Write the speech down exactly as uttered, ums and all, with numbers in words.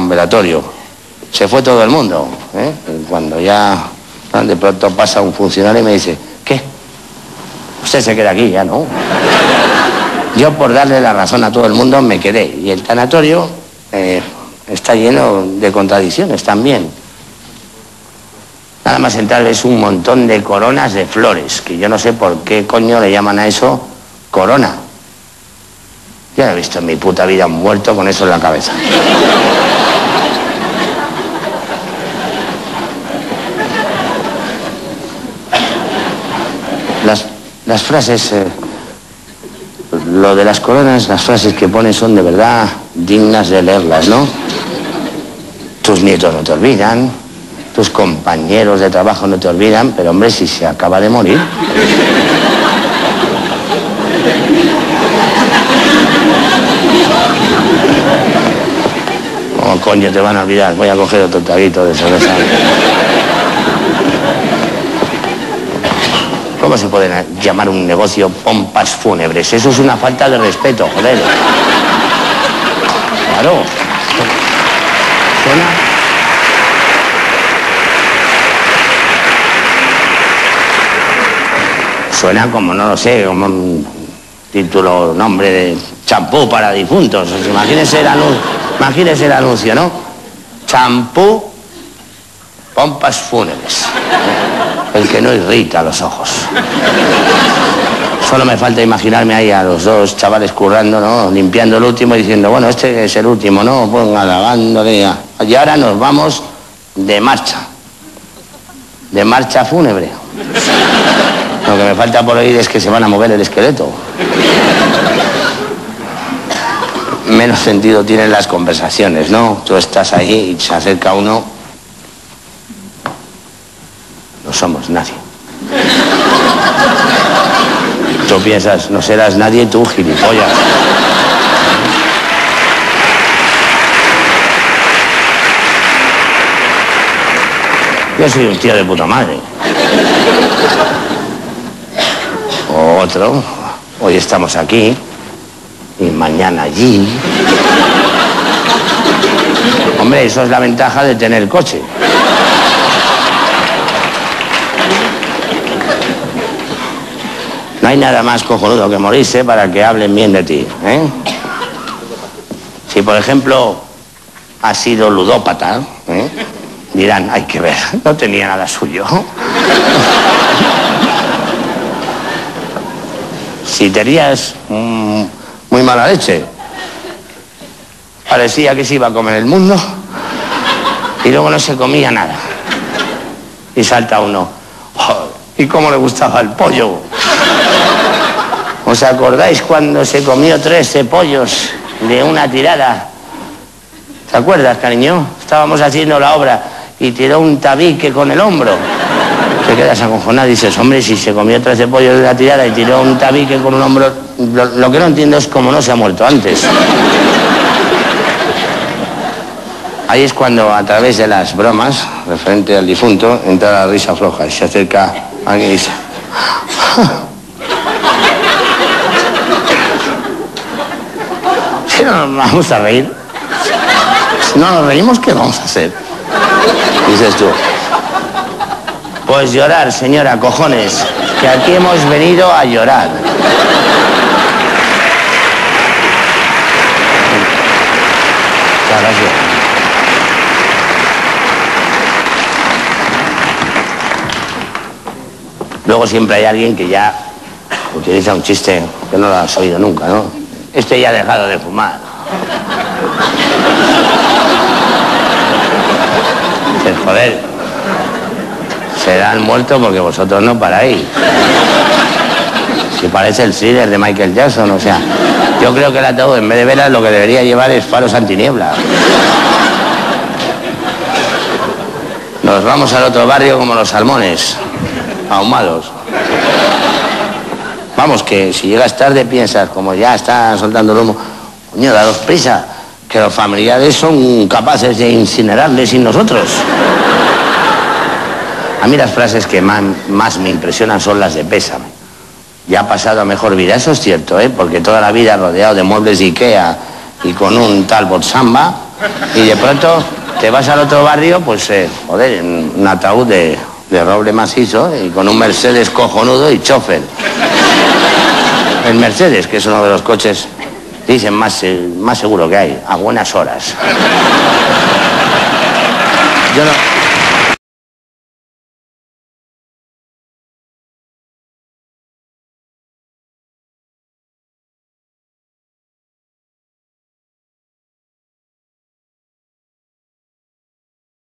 velatorio. Se fue todo el mundo, ¿eh? Y cuando ya de pronto pasa un funcionario y me dice, ¿qué? Usted se queda aquí, ya no. Yo, por darle la razón a todo el mundo, me quedé. Y el tanatorio eh, está lleno de contradicciones también. Nada más entrar ves un montón de coronas de flores, que yo no sé por qué coño le llaman a eso corona. Yo no he visto en mi puta vida un muerto con eso en la cabeza. Las, las frases, eh, lo de las coronas, las frases que ponen son de verdad dignas de leerlas, ¿no? Tus nietos no te olvidan, tus compañeros de trabajo no te olvidan, pero hombre, si se acaba de morir. ¿Cómo coño te van a olvidar? Voy a coger otro traguito de cerveza. ¿Cómo se puede llamar un negocio pompas fúnebres? Eso es una falta de respeto, joder. Claro. Suena... Suena como, no lo sé, como un título, nombre de champú para difuntos. Imagínese el anuncio, imagínese el anuncio, ¿no? Champú, pompas fúnebres. El que no irrita los ojos. Solo me falta imaginarme ahí a los dos chavales currando, ¿no? Limpiando el último y diciendo, bueno, este es el último, ¿no? Ponga lavándole. Y ahora nos vamos de marcha. De marcha fúnebre. Lo que me falta por oír es que se van a mover el esqueleto. Menos sentido tienen las conversaciones, ¿no? Tú estás ahí y se acerca uno. No somos nadie. Tú piensas, no serás nadie, tú, gilipollas. Yo soy un tío de puta madre. O otro, hoy estamos aquí y mañana allí. Hombre, eso es la ventaja de tener coche. No hay nada más cojonudo que morirse para que hablen bien de ti, ¿eh? Si, por ejemplo, has sido ludópata, ¿eh? Dirán, hay que ver, no tenía nada suyo. Si tenías mmm, muy mala leche, parecía que se iba a comer el mundo y luego no se comía nada. Y salta uno, oh, ¿y cómo le gustaba el pollo? ¿Os acordáis cuando se comió trece pollos de una tirada? ¿Te acuerdas, cariño? Estábamos haciendo la obra y tiró un tabique con el hombro. Te quedas acojonado y dices, hombre, si se comió trece pollos de la tirada y tiró un tabique con un hombro... Lo, lo que no entiendo es cómo no se ha muerto antes. Ahí es cuando, a través de las bromas, referente al difunto, entra la risa floja y se acerca alguien y dice... Si no nos vamos a reír, si no nos reímos, ¿qué vamos a hacer? Dices tú... Pues llorar, señora, cojones, que aquí hemos venido a llorar. Muchas gracias. Luego siempre hay alguien que ya utiliza un chiste que no lo has oído nunca, ¿no? Este ya ha dejado de fumar. Dices, joder, serán muertos porque vosotros no paráis. Si parece el thriller de Michael Jackson, o sea, yo creo que el ataúd, en vez de velas, lo que debería llevar es faros antiniebla. Nos vamos al otro barrio como los salmones, ahumados. Vamos, que si llegas tarde piensas, como ya está soltando el humo, coño, daros prisa, que los familiares son capaces de incinerarles sin nosotros. A mí las frases que más, más me impresionan son las de pésame. Ya ha pasado a mejor vida, eso es cierto, ¿eh? Porque toda la vida rodeado de muebles de Ikea y con un Talbot Samba, Y de pronto te vas al otro barrio, pues, eh, joder, en un ataúd de, de roble macizo y con un Mercedes cojonudo y chofer. El Mercedes, que es uno de los coches, dicen, más, eh, más seguro que hay, a buenas horas. Yo no...